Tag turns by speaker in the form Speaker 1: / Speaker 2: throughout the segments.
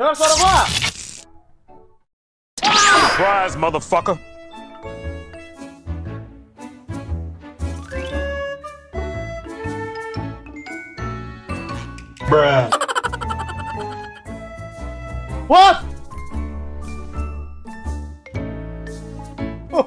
Speaker 1: Dengar suara gua?
Speaker 2: Surprise, motherfucker.
Speaker 1: Bruh. What? Oh.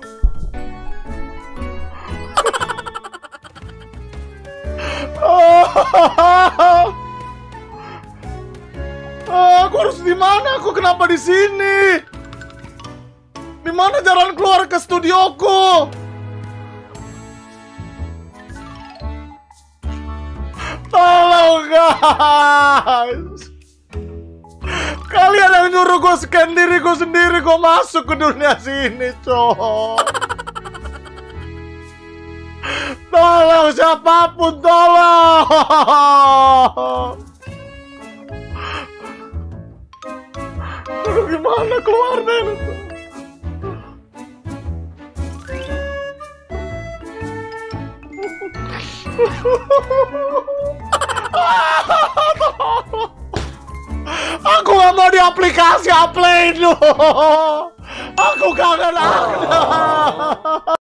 Speaker 1: Aku harus di mana? Aku kenapa di sini? Di mana jalan keluar ke studioku? Tolong guys. Kalian yang nyuruh gue scan diri gue sendiri, gue masuk ke dunia sini, cowok. Tolong siapapun, tolong. Aduh, gimana keluarnya ini? Aku gak mau di aplikasi upload lu. Aku kangen.